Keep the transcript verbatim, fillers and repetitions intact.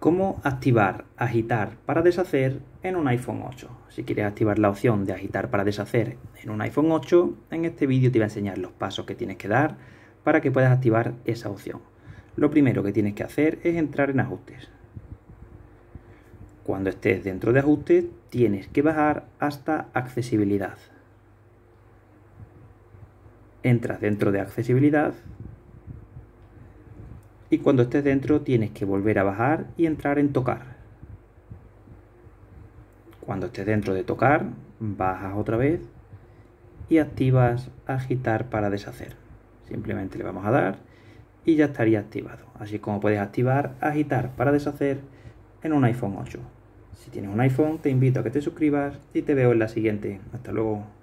¿Cómo activar agitar para deshacer en un iPhone ocho? Si quieres activar la opción de agitar para deshacer en un iPhone ocho, en este vídeo te voy a enseñar los pasos que tienes que dar para que puedas activar esa opción. Lo primero que tienes que hacer es entrar en ajustes. Cuando estés dentro de ajustes, tienes que bajar hasta accesibilidad. Entras dentro de accesibilidad y cuando estés dentro tienes que volver a bajar y entrar en tocar. Cuando estés dentro de tocar, bajas otra vez y activas agitar para deshacer. Simplemente le vamos a dar y ya estaría activado. Así como puedes activar agitar para deshacer en un iPhone ocho. Si tienes un iPhone, te invito a que te suscribas y te veo en la siguiente. Hasta luego.